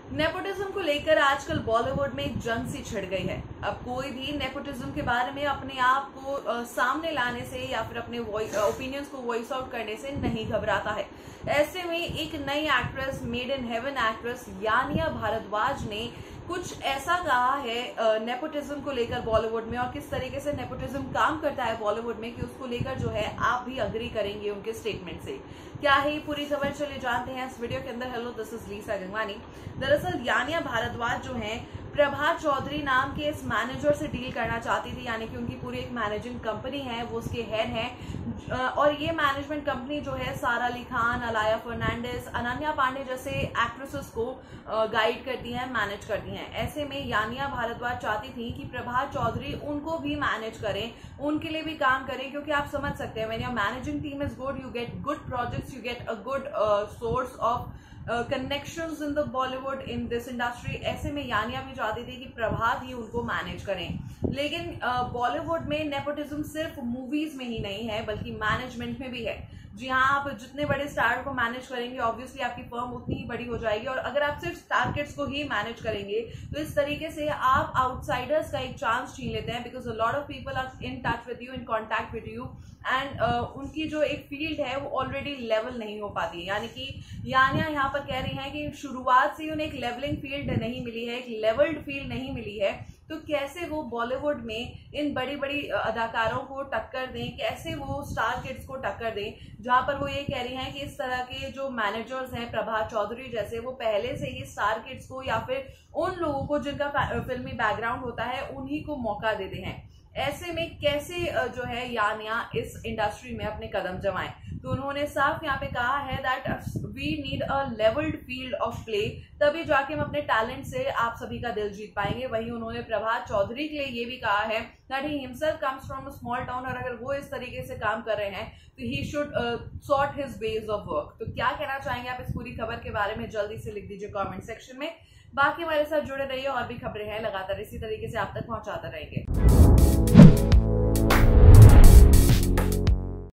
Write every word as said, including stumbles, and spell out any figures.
Nepotism को लेकर आजकल बॉलीवुड में एक जंग सी छिड़ गई है। अब कोई भी नेपोटिज्म के बारे में अपने आप को आ, सामने लाने से या फिर अपने ओपिनियंस को वॉइस आउट करने से नहीं घबराता है। ऐसे में एक नई actress, made in heaven actress Yaniya Bhardwaj ने कुछ ऐसा कहा है नेपोटिज्म को लेकर बॉलीवुड में, और किस तरीके से नेपोटिज्म काम करता है बॉलीवुड में कि उसको लेकर जो है आप भी अग्री करेंगे उनके स्टेटमेंट से। क्या है ये पूरी खबर, चलिए जानते हैं इस वीडियो के अंदर। Hello, this is Lisa Gangwani. दरअसल यानिया भारद्वाज जो है प्रभात चौधरी नाम के इस मैनेजर से डील करना चाहती थी, यानी कि उनकी पूरी एक मैनेजिंग कंपनी है, वो उसके हेड हैं। और ये मैनेजमेंट कंपनी जो है सारा अली खान, अलाया फर्नांडिस, अनन्या पांडे जैसे एक्ट्रेसेस को गाइड करती हैं, मैनेज करती हैं। ऐसे में यानिया भारद्वाज चाहती थी कि प्रभात चौधरी उनको भी मैनेज करें, उनके लिए भी काम करें, क्योंकि आप समझ सकते हैं when your managing team is good, you get good projects, you get a good source of connections in the Bollywood, in this industry. ऐसे में यानिया भी चाहती थी कि प्रभात ही उनको मैनेज करें। लेकिन बॉलीवुड uh, में नेपोटिज्म सिर्फ मूवीज में ही नहीं है बल्कि मैनेजमेंट में भी है। जी हाँ, आप जितने बड़े स्टार को मैनेज करेंगे ऑब्वियसली आपकी फर्म उतनी ही बड़ी हो जाएगी, और अगर आप सिर्फ स्टार किड्स को ही मैनेज करेंगे तो इस तरीके से आप आउटसाइडर्स का एक चांस छीन लेते हैं, because a lot of people are in touch with you, in contact with you, and उनकी जो एक फील्ड है वो ऑलरेडी लेवल नहीं हो पाती है। यानी कि यानिया यहाँ पर कह रही हैं कि शुरुआत से उन्हें एक लेवलिंग फील्ड नहीं मिली है, एक लेवल्ड फील्ड नहीं मिली है, तो कैसे वो बॉलीवुड में इन बड़ी बड़ी अदाकारों को टक्कर दें, कैसे वो स्टार किड्स को टक्कर दें, जहां पर वो ये कह रही हैं कि इस तरह के जो मैनेजर्स हैं प्रभात चौधरी जैसे, वो पहले से ही स्टार किड्स को या फिर उन लोगों को जिनका फिल्मी बैकग्राउंड होता है उन्हीं को मौका देते हैं। ऐसे में कैसे जो है यानिया इस इंडस्ट्री में अपने कदम जमाएं, तो उन्होंने साफ यहाँ पे कहा है that we need a levelled field of play, तभी जाके हम अपने टैलेंट से आप सभी का दिल जीत पाएंगे। वहीं उन्होंने प्रभात चौधरी के लिए ये भी कहा है that he himself comes from a small town, और अगर वो इस तरीके से काम कर रहे हैं तो he should sort his ways of work. तो क्या कहना चाहेंगे आप इस पूरी खबर के बारे में, जल्दी से लिख दीजिए कॉमेंट सेक्शन में। बाकी हमारे साथ जुड़े रहिए, और भी खबरें हैं लगातार इसी तरीके से आप तक पहुंचाते रहेंगे।